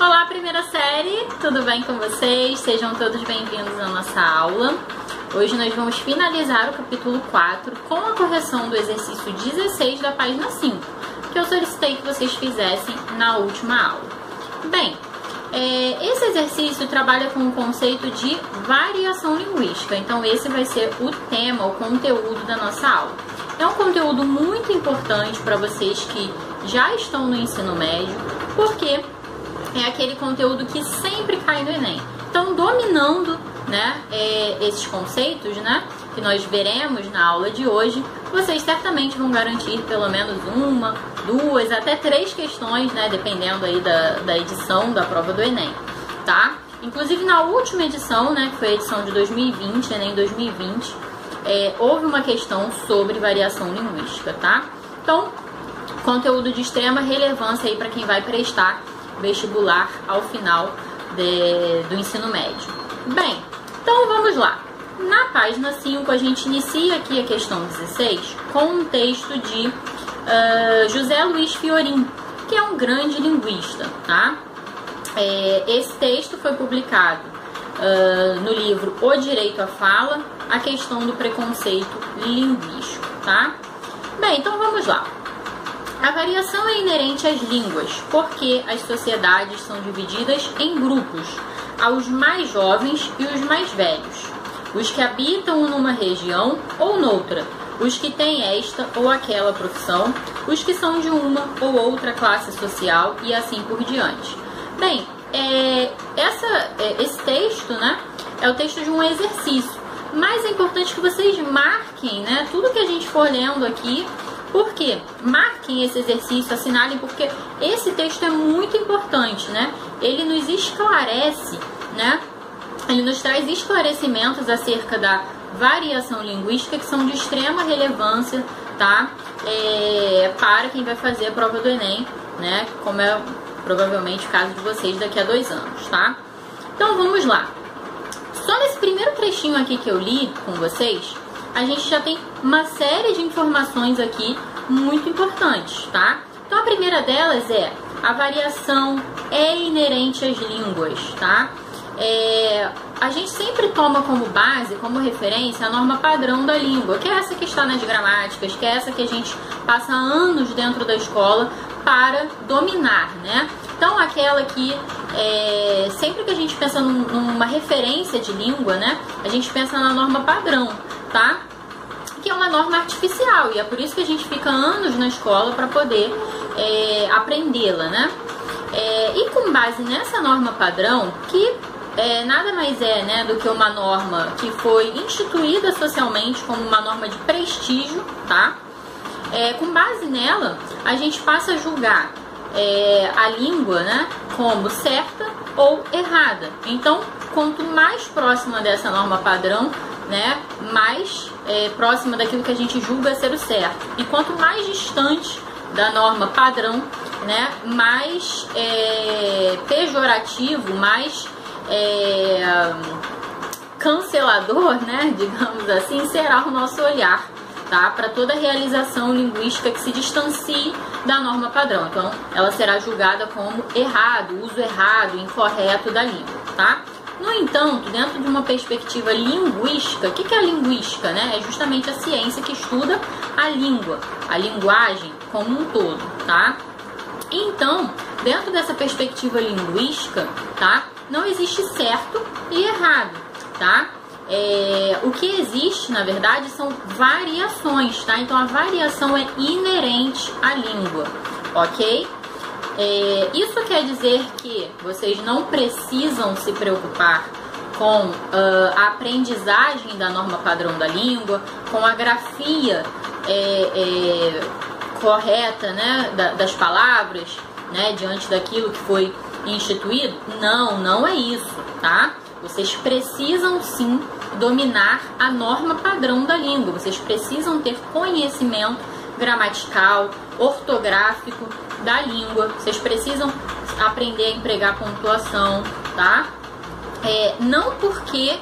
Olá, primeira série, tudo bem com vocês? Sejam todos bem-vindos à nossa aula. Hoje nós vamos finalizar o capítulo 4 com a correção do exercício 16 da página 5, que eu solicitei que vocês fizessem na última aula. Bem, esse exercício trabalha com o conceito de variação linguística, então esse vai ser o tema, o conteúdo da nossa aula. É um conteúdo muito importante para vocês que já estão no ensino médio, porque é aquele conteúdo que sempre cai no Enem. Então, dominando, esses conceitos, que nós veremos na aula de hoje, vocês certamente vão garantir pelo menos uma, duas, até 3 questões, dependendo aí da edição da prova do Enem, tá? Inclusive, na última edição, que foi a edição de 2020, Enem 2020, houve uma questão sobre variação linguística, tá? Então, conteúdo de extrema relevância aí para quem vai prestar vestibular ao final do ensino médio. Bem, então vamos lá. Na página 5 a gente inicia aqui a questão 16 com um texto de José Luiz Fiorin, que é um grande linguista, tá? Esse texto foi publicado no livro O Direito à Fala, a questão do preconceito linguístico, tá? Bem, então vamos lá. A variação é inerente às línguas, porque as sociedades são divididas em grupos, aos mais jovens e os mais velhos, os que habitam numa região ou noutra, os que têm esta ou aquela profissão, os que são de uma ou outra classe social e assim por diante. Bem, esse texto, é o texto de um exercício, mas é importante que vocês marquem, tudo que a gente for lendo aqui. Por quê? Marquem esse exercício, assinalem, porque esse texto é muito importante, Ele nos esclarece, Ele nos traz esclarecimentos acerca da variação linguística que são de extrema relevância, tá? Para quem vai fazer a prova do Enem, Como é provavelmente o caso de vocês daqui a 2 anos, tá? Então vamos lá. Só nesse primeiro trechinho aqui que eu li com vocês, a gente já tem uma série de informações aqui muito importantes, tá? Então a primeira delas é: a variação é inerente às línguas, tá? A gente sempre toma como base, como referência, a norma padrão da língua, que é essa que está nas gramáticas, que é essa que a gente passa anos dentro da escola para dominar, Então aquela que, sempre que a gente pensa numa referência de língua, a gente pensa na norma padrão, tá? Que é uma norma artificial, e é por isso que a gente fica anos na escola para poder aprendê-la, E com base nessa norma padrão, que nada mais é do que uma norma que foi instituída socialmente como uma norma de prestígio, tá? Com base nela, a gente passa a julgar a língua, como certa ou errada. Então, quanto mais próxima dessa norma padrão, mais próxima daquilo que a gente julga ser o certo. E quanto mais distante da norma padrão, mais pejorativo, mais cancelador, digamos assim, será o nosso olhar, tá? Para toda realização linguística que se distancie da norma padrão. Então, ela será julgada como errado, uso errado, incorreto da língua, tá? No entanto, dentro de uma perspectiva linguística, o que é a linguística? É justamente a ciência que estuda a língua, a linguagem como um todo, tá? Então, dentro dessa perspectiva linguística, tá? Não existe certo e errado, tá? O que existe, na verdade, são variações, tá? Então, a variação é inerente à língua, ok? Isso quer dizer que vocês não precisam se preocupar com a aprendizagem da norma padrão da língua, com a grafia correta, das palavras, diante daquilo que foi instituído. Não é isso, tá? Vocês precisam sim dominar a norma padrão da língua, vocês precisam ter conhecimento gramatical, ortográfico da língua, vocês precisam aprender a empregar pontuação, tá? Não porque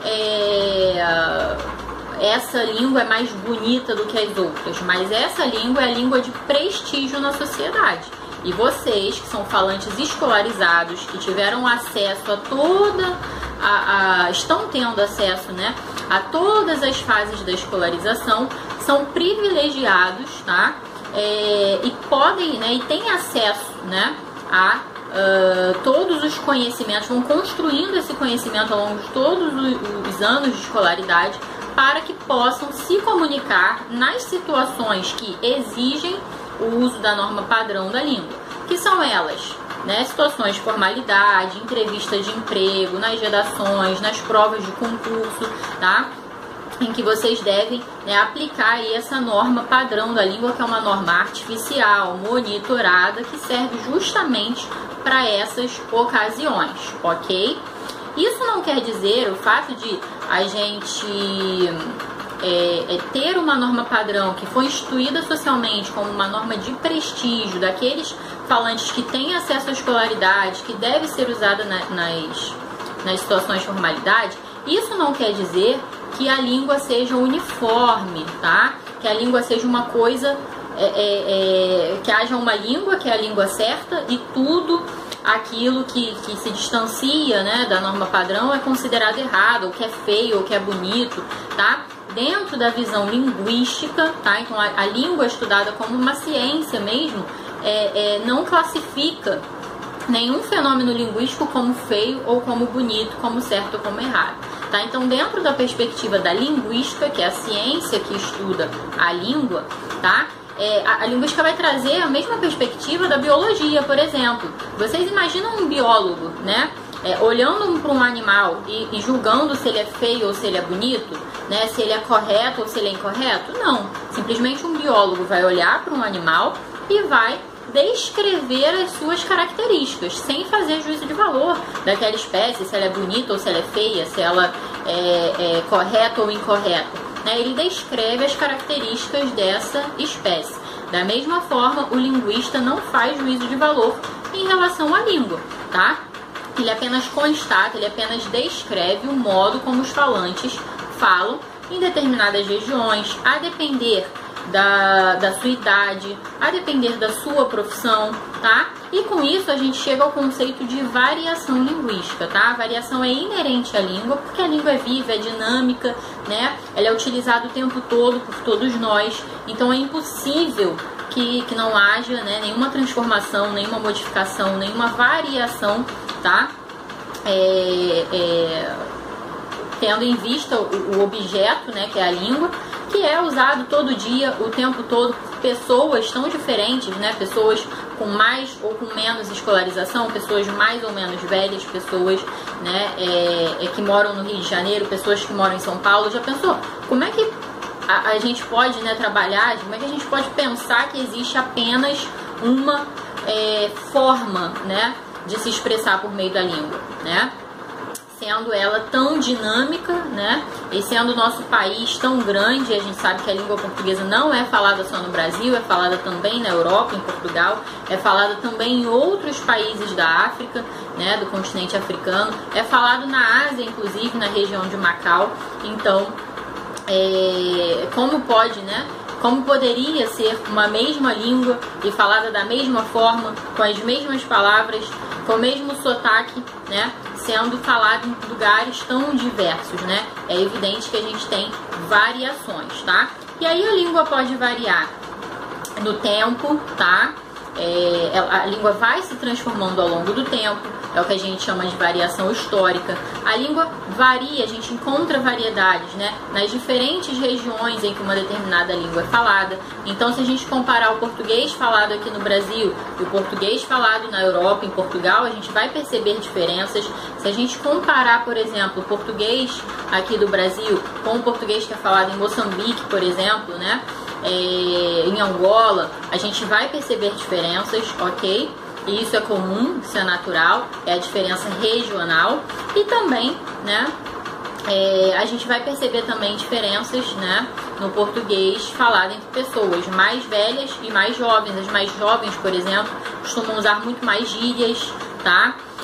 essa língua é mais bonita do que as outras, mas essa língua é a língua de prestígio na sociedade. E vocês, que são falantes escolarizados, que tiveram acesso a toda estão tendo acesso, né, a todas as fases da escolarização, são privilegiados, tá? E podem, né, e têm acesso, né, a todos os conhecimentos, vão construindo esse conhecimento ao longo de todos os anos de escolaridade, para que possam se comunicar nas situações que exigem o uso da norma padrão da língua, que são elas, né, situações de formalidade, entrevista de emprego, nas redações, nas provas de concurso, tá? Em que vocês devem, né, aplicar aí essa norma padrão da língua, que é uma norma artificial, monitorada, que serve justamente para essas ocasiões, ok? Isso não quer dizer o fato de a gente ter uma norma padrão que foi instituída socialmente como uma norma de prestígio daqueles falantes que têm acesso à escolaridade, que deve ser usada nas situações de formalidade. Isso não quer dizer que a língua seja uniforme, tá? Que a língua seja uma coisa, que haja uma língua que é a língua certa e tudo aquilo que se distancia, né, da norma padrão é considerado errado, ou que é feio, ou que é bonito, tá? Dentro da visão linguística, tá? Então a língua é estudada como uma ciência mesmo, não classifica nenhum fenômeno linguístico como feio ou como bonito, como certo ou como errado, tá? Então, dentro da perspectiva da linguística, que é a ciência que estuda a língua, tá? A linguística vai trazer a mesma perspectiva da biologia, por exemplo. Vocês imaginam um biólogo, né, olhando para um animal e julgando se ele é feio ou se ele é bonito, né, se ele é correto ou se ele é incorreto? Não. Simplesmente um biólogo vai olhar para um animal e vai descrever as suas características, sem fazer juízo de valor daquela espécie, se ela é bonita ou se ela é feia, se ela é correta ou incorreta. Ele descreve as características dessa espécie. Da mesma forma, o linguista não faz juízo de valor em relação à língua, tá? Ele apenas constata, ele apenas descreve o modo como os falantes falam em determinadas regiões, a depender da sua idade, a depender da sua profissão, tá? E com isso a gente chega ao conceito de variação linguística, tá? A variação é inerente à língua, porque a língua é viva, é dinâmica, né? Ela é utilizada o tempo todo por todos nós, então é impossível que não haja, né, nenhuma transformação, nenhuma modificação, nenhuma variação, tá? Tendo em vista o objeto, né, que é a língua, que é usado todo dia, o tempo todo, por pessoas tão diferentes, né? Pessoas com mais ou com menos escolarização, pessoas mais ou menos velhas, pessoas, né, que moram no Rio de Janeiro, pessoas que moram em São Paulo. Já pensou? Como é que a gente pode, né, trabalhar, como é que a gente pode pensar que existe apenas uma forma, né, de se expressar por meio da língua, né? Sendo ela tão dinâmica, né? E sendo o nosso país tão grande, a gente sabe que a língua portuguesa não é falada só no Brasil, é falada também na Europa, em Portugal, é falada também em outros países da África, né, do continente africano, é falado na Ásia, inclusive na região de Macau. Então, como pode, né? Como poderia ser uma mesma língua e falada da mesma forma, com as mesmas palavras, com o mesmo sotaque, né, sendo falado em lugares tão diversos, né? É evidente que a gente tem variações, tá? E aí a língua pode variar no tempo, tá? A língua vai se transformando ao longo do tempo, é o que a gente chama de variação histórica. A língua varia, a gente encontra variedades, né, nas diferentes regiões em que uma determinada língua é falada. Então, se a gente comparar o português falado aqui no Brasil e o português falado na Europa, em Portugal, a gente vai perceber diferenças. Se a gente comparar, por exemplo, o português aqui do Brasil com o português que é falado em Moçambique, por exemplo, né, em Angola, a gente vai perceber diferenças, ok? E isso é comum, isso é natural, é a diferença regional. E também, né, a gente vai perceber também diferenças, né, no português falado entre pessoas mais velhas e mais jovens. As mais jovens, por exemplo, costumam usar muito mais gírias, tá?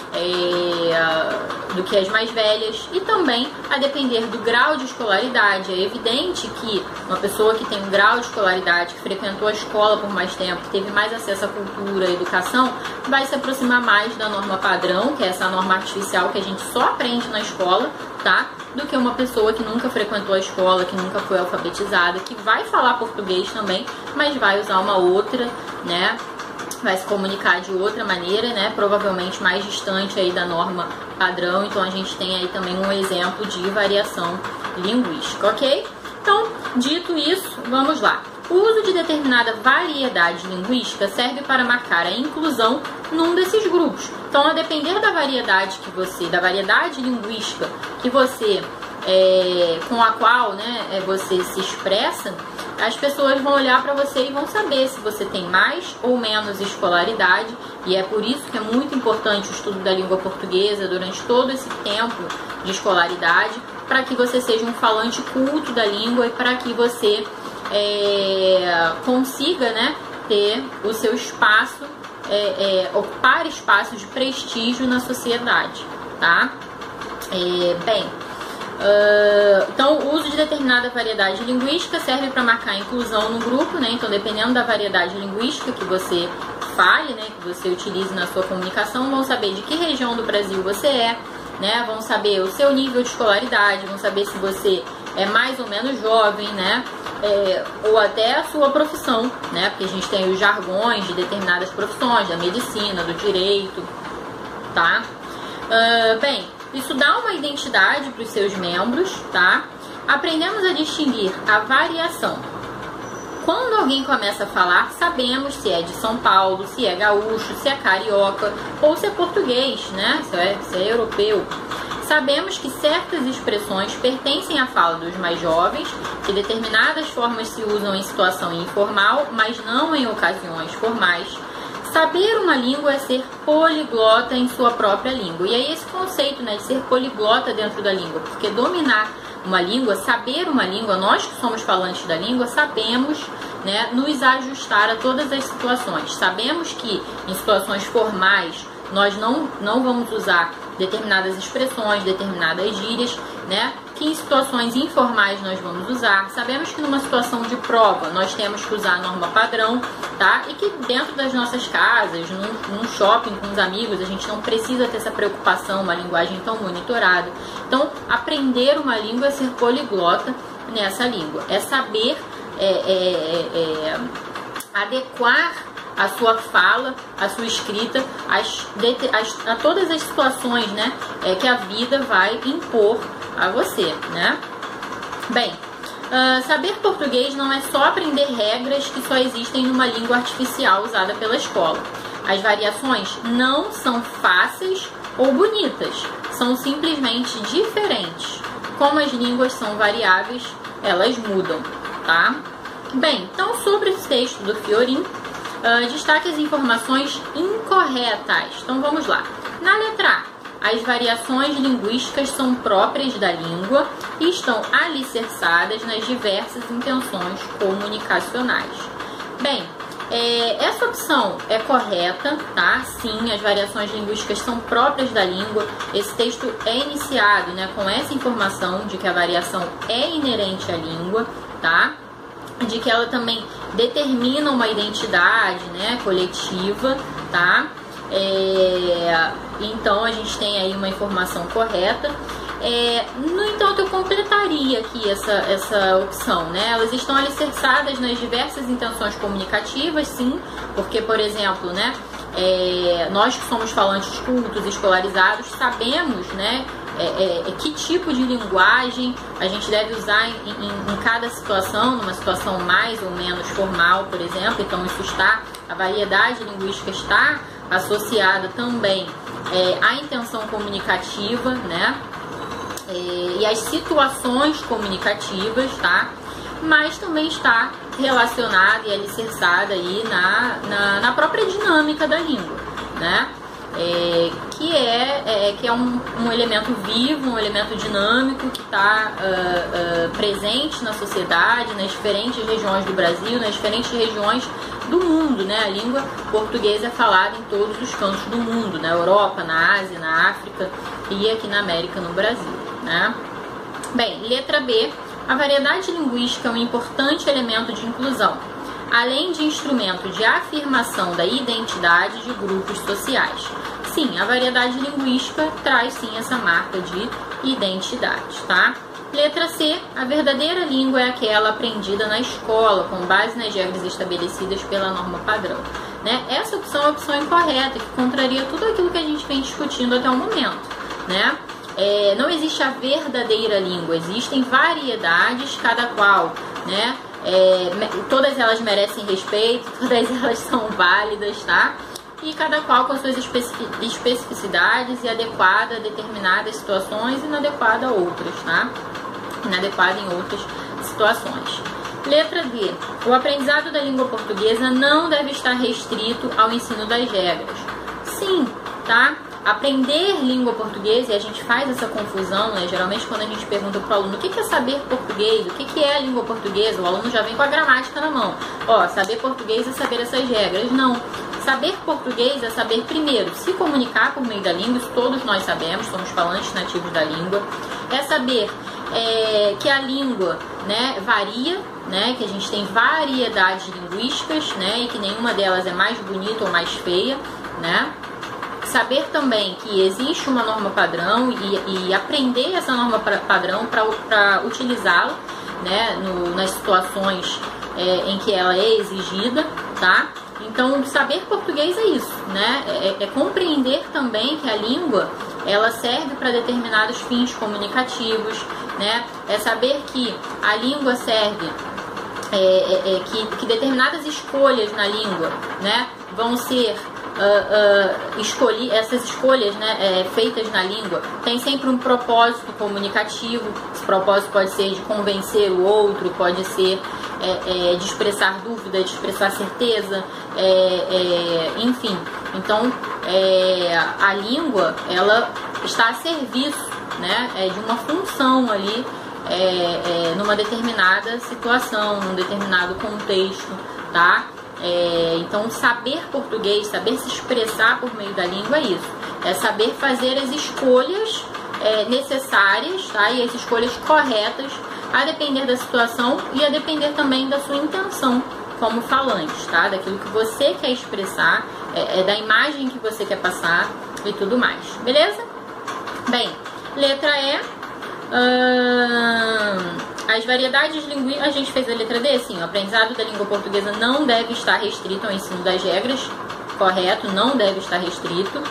do que as mais velhas, e também a depender do grau de escolaridade. É evidente que uma pessoa que tem um grau de escolaridade, que frequentou a escola por mais tempo, que teve mais acesso à cultura, à educação, vai se aproximar mais da norma padrão, que é essa norma artificial que a gente só aprende na escola, tá? Do que uma pessoa que nunca frequentou a escola, que nunca foi alfabetizada, que vai falar português também, mas vai usar uma outra, né? Vai se comunicar de outra maneira, né? Provavelmente mais distante aí da norma padrão. Então a gente tem aí também um exemplo de variação linguística, ok? Então, dito isso, vamos lá. O uso de determinada variedade linguística serve para marcar a inclusão num desses grupos. Então, a depender da variedade da variedade linguística que você com a qual, né, você se expressa, as pessoas vão olhar para você e vão saber se você tem mais ou menos escolaridade, e é por isso que é muito importante o estudo da língua portuguesa durante todo esse tempo de escolaridade, para que você seja um falante culto da língua e para que você consiga, né, ter o seu espaço, ocupar espaço de prestígio na sociedade, tá? Então, o uso de determinada variedade linguística serve para marcar a inclusão no grupo, né? Então, dependendo da variedade linguística que você fale, né, que você utilize na sua comunicação, vão saber de que região do Brasil você é, né? Vão saber o seu nível de escolaridade, vão saber se você é mais ou menos jovem, né? Ou até a sua profissão, né? Porque a gente tem os jargões de determinadas profissões, da medicina, do direito, tá? Isso dá uma identidade para os seus membros, tá? Aprendemos a distinguir a variação. Quando alguém começa a falar, sabemos se é de São Paulo, se é gaúcho, se é carioca ou se é português, né? Se é europeu. Sabemos que certas expressões pertencem à fala dos mais jovens, que determinadas formas se usam em situação informal, mas não em ocasiões formais. Saber uma língua é ser poliglota em sua própria língua. E aí esse conceito, né, de ser poliglota dentro da língua, porque dominar uma língua, saber uma língua, nós que somos falantes da língua, sabemos, né, nos ajustar a todas as situações. Sabemos que em situações formais nós não vamos usar determinadas expressões, determinadas gírias, né, que em situações informais nós vamos usar. Sabemos que numa situação de prova nós temos que usar a norma padrão, tá? E que dentro das nossas casas, num shopping com os amigos, a gente não precisa ter essa preocupação, uma linguagem tão monitorada. Então, aprender uma língua é ser poliglota nessa língua. É saber adequar a sua fala, a sua escrita, a todas as situações, né, que a vida vai impor a você, né? Saber português não é só aprender regras que só existem numa língua artificial usada pela escola. As variações não são fáceis ou bonitas, são simplesmente diferentes. Como as línguas são variáveis, elas mudam, tá? Então sobre esse texto do Fiorin, destaque as informações incorretas. Então vamos lá. Na letra A, as variações linguísticas são próprias da língua e estão alicerçadas nas diversas intenções comunicacionais. Essa opção é correta, tá? Sim, as variações linguísticas são próprias da língua. Esse texto é iniciado, né, com essa informação de que a variação é inerente à língua, tá? De que ela também determina uma identidade, né, coletiva, tá? Então a gente tem aí uma informação correta. No entanto, eu completaria aqui essa opção, né? Elas estão alicerçadas nas diversas intenções comunicativas, sim, porque, por exemplo, né, nós que somos falantes cultos, escolarizados, sabemos, né, que tipo de linguagem a gente deve usar em cada situação, numa situação mais ou menos formal, por exemplo. Então a variedade linguística está associada também à intenção comunicativa, né, e às situações comunicativas, tá? Mas também está relacionada e alicerçada aí na própria dinâmica da língua, né? Que que é um elemento vivo, um elemento dinâmico que está presente na sociedade, nas diferentes regiões do Brasil, nas diferentes regiões do mundo, né? A língua portuguesa é falada em todos os cantos do mundo, na Europa, na Ásia, na África e aqui na América, no Brasil, né? Bem, letra B, a variedade linguística é um importante elemento de inclusão, além de instrumento de afirmação da identidade de grupos sociais. Sim, a variedade linguística traz sim essa marca de identidade, tá? Letra C, a verdadeira língua é aquela aprendida na escola, com base nas regras estabelecidas pela norma padrão, né? Essa opção é a opção incorreta, que contraria tudo aquilo que a gente vem discutindo até o momento, né? Não existe a verdadeira língua, existem variedades, cada qual, né? Todas elas merecem respeito, todas elas são válidas, tá? E cada qual com suas especificidades e adequada a determinadas situações e inadequada a outras, tá? Inadequada em outras situações. Letra D. O aprendizado da língua portuguesa não deve estar restrito ao ensino das regras. Sim, tá? Aprender língua portuguesa, e a gente faz essa confusão, né? Geralmente quando a gente pergunta para o aluno o que é saber português, o que é a língua portuguesa, o aluno já vem com a gramática na mão. Ó, saber português é saber essas regras. Não. Saber português é saber, primeiro, se comunicar por meio da língua, isso todos nós sabemos, somos falantes nativos da língua. É saber que a língua, né, varia, né, que a gente tem variedades linguísticas, né, e que nenhuma delas é mais bonita ou mais feia, né. Saber também que existe uma norma padrão e aprender essa norma padrão para utilizá-la, né, nas situações em que ela é exigida, tá? Então, saber português é isso, né? É compreender também que a língua, ela serve para determinados fins comunicativos, né? É saber que a língua serve, que determinadas escolhas na língua, né, vão ser essas escolhas, né, feitas na língua, tem sempre um propósito comunicativo. Esse propósito pode ser de convencer o outro, pode ser de expressar dúvida, de expressar certeza, enfim. Então, a língua, ela está a serviço, né, de uma função ali, numa determinada situação, num determinado contexto, tá? Então, saber português, saber se expressar por meio da língua é isso. É saber fazer as escolhas necessárias, tá? E as escolhas corretas, a depender da situação e a depender também da sua intenção como falante, tá? Daquilo que você quer expressar, da imagem que você quer passar e tudo mais. Beleza? Bem, letra E. As variedades linguísticas, a gente fez a letra D, sim, o aprendizado da língua portuguesa não deve estar restrito ao ensino das regras, correto, não deve estar restrito.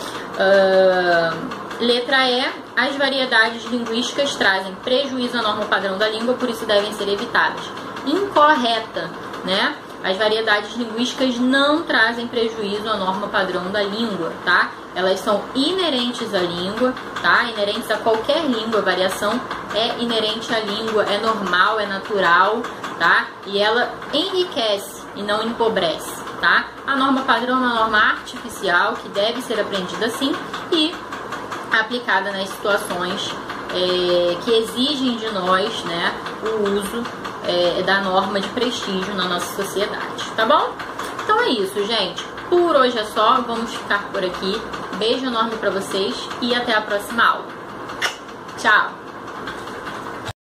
Letra E, as variedades linguísticas trazem prejuízo à norma padrão da língua, por isso devem ser evitadas. Incorreta, né? As variedades linguísticas não trazem prejuízo à norma padrão da língua, tá? Elas são inerentes à língua, tá? Inerentes a qualquer língua, a variação é inerente à língua, é normal, é natural, tá? E ela enriquece e não empobrece, tá? A norma padrão é uma norma artificial que deve ser aprendida assim e aplicada nas situações que exigem de nós, né, o uso da norma de prestígio na nossa sociedade, tá bom? Então é isso, gente. Por hoje é só, vamos ficar por aqui. Beijo enorme pra vocês e até a próxima aula. Tchau!